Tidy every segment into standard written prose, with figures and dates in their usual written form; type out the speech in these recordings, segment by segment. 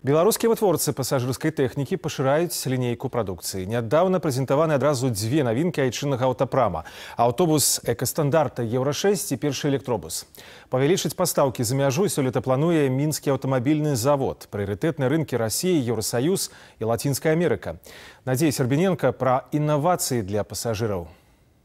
Беларускія вытворцы пасажырскай тэхнікі пашыраюць лінейку прадукцыі. Нядаўна прэзентаваны адразу дзве навінкі айчыннага аўтапрама. Аўтобус экастандарта Еўра-6 і першы электробус. Павялічыць пастаўкі за мяжу сёлета плануе мінскі аўтамабільны завод. Прыярытэтныя рынкі Расіі, Еўрасаюз і Лацінская Амерыка. Надзея Сербіненка пра інавацыі для пасажыраў.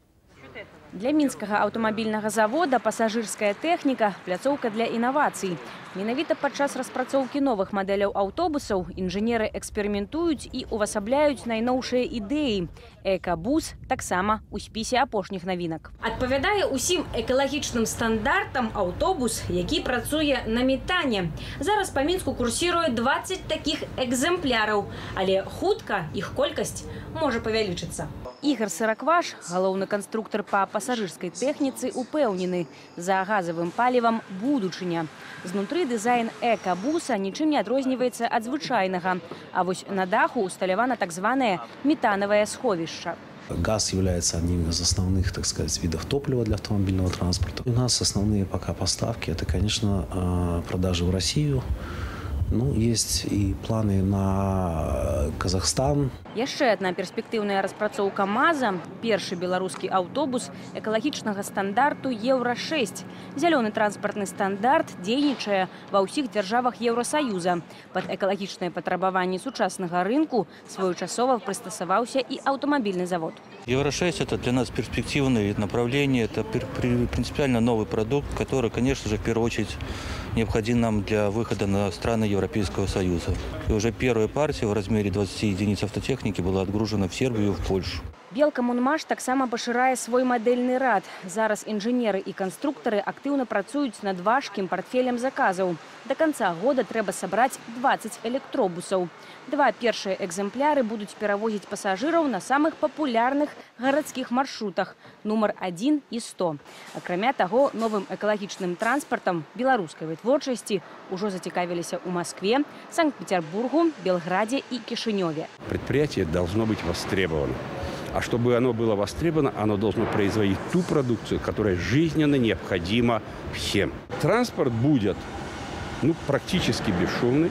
Для мінскага аўтамабільнага завода пасажырская тэхніка – пляцоўка для інавацый. Менавіта падчас распрацоўкі новых мадэляў аўтобусаў інжынеры эксперыментуюць і увасабляюць найноўшыя ідэі. Экабус таксама у спісе апошніх навінак. Адпавядае ўсім экалагічным стандартам аўтобус, які працуе на метане. Зараз па Мінску курсіруе 20 такіх экземпляраў, але хутка іх колькасць можа павялічыцца. Ігор Сыракваш, галоўны канструктар па пасажырскай тэхніцы, упэўнены, за газавым палівам будучыня. Знутры дызайн экабуса нічым не адрозніваецца ад звычайнага, а вось на даху усталявана так званае метановое сховішча. Газ является одним из основных, так сказать, видов топлива для автомобильного транспорта. У нас основные пока поставки – это, конечно, продажи в Россию. Ну, есть и планы на Казахстан. Яшчэ одна перспектыўная распрацоўка МАЗа – першы беларускі аўтобус экалагічнага стандарту Еўра-6. Зялёны транспартны стандарт дзейнічае ва ўсіх дзяржавах Еўрасаюза. Пад экалагічныя патрабаванні сучаснага рынку своечасова прыстасаваўся і аўтамабільны завод. Евро-6 – это для нас перспективное направление, это принципиально новый продукт, который, конечно же, в первую очередь необходим нам для выхода на страны Европейского Союза. И уже первая партия в размере 20 единиц автотехники была отгружена в Сербию и в Польшу. Белкамунмаш таксама пашырае свой мадэльны рад. Зараз інжынеры і канструктары актыўна працуюць над важкім партфелем заказаў. До конца года трэба сабраць 20 электробусаў. Два першыя экземпляры будуць перавозіць пасажыраў на самых папулярных гарадскіх маршрутах нумар 1 і 100. Акрамя таго, новым экалагічным транспартам беларускай вытворчасці ўжо зацікавіліся ў Москве, Санкт-Петербургу, Белграде і Кишиневе. Предприятие должно быть востребовано. А чтобы оно было востребовано, оно должно производить ту продукцию, которая жизненно необходима всем. Транспорт будет практически бесшумный,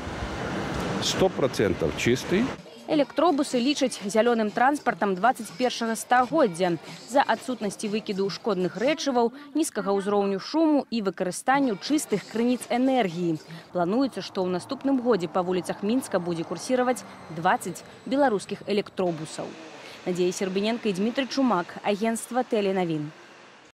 100% чистый. Электробусы лічаць зялёным транспартам 21-го стагоддзя за адсутнасці выкіду шкодных рэчываў, нізкага ўзроўню шуму і выкарыстанню чыстых крыніц энергіі. Плануецца, што ў наступным годзе па вуліцах Мінска будзе курсіраваць 20 беларускіх электробусаў. Надзея Сербіненка і Дмітрий Чумак, агентство Теленавін.